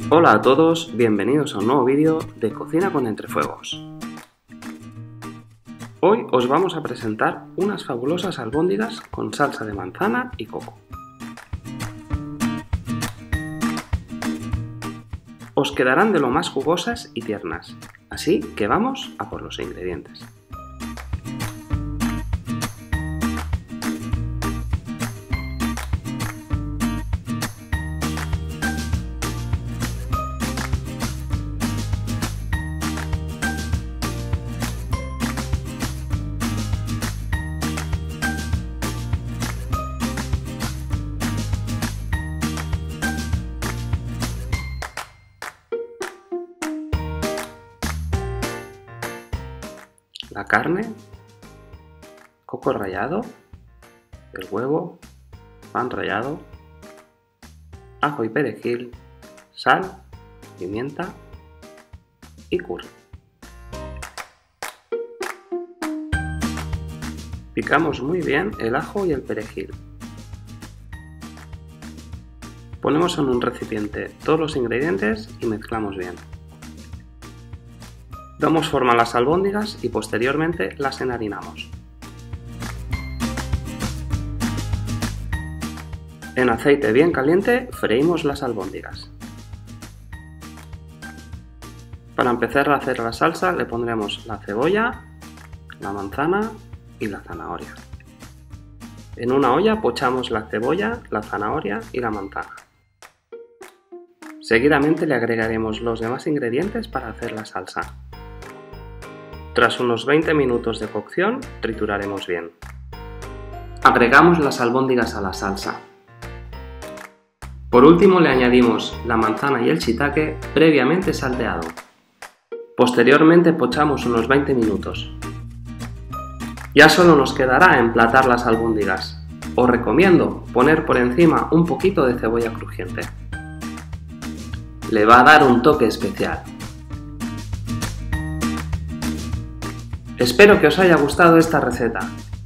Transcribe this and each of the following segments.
Hola a todos, bienvenidos a un nuevo vídeo de Cocina con Entrefuegos. Hoy os vamos a presentar unas fabulosas albóndigas con salsa de manzana y coco. Os quedarán de lo más jugosas y tiernas, así que vamos a por los ingredientes. La carne, coco rallado, el huevo, pan rallado, ajo y perejil, sal, pimienta y curry. Picamos muy bien el ajo y el perejil. Ponemos en un recipiente todos los ingredientes y mezclamos bien. Damos forma a las albóndigas y posteriormente las enharinamos. En aceite bien caliente freímos las albóndigas. Para empezar a hacer la salsa le pondremos la cebolla, la manzana y la zanahoria. En una olla pochamos la cebolla, la zanahoria y la manzana. Seguidamente le agregaremos los demás ingredientes para hacer la salsa. Tras unos 20 minutos de cocción, trituraremos bien. Agregamos las albóndigas a la salsa. Por último le añadimos la manzana y el shiitake previamente salteado. Posteriormente pochamos unos 20 minutos. Ya solo nos quedará emplatar las albóndigas. Os recomiendo poner por encima un poquito de cebolla crujiente. Le va a dar un toque especial. Espero que os haya gustado esta receta.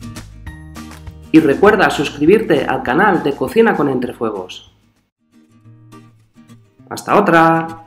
Y recuerda suscribirte al canal de Cocina con Entrefuegos. ¡Hasta otra!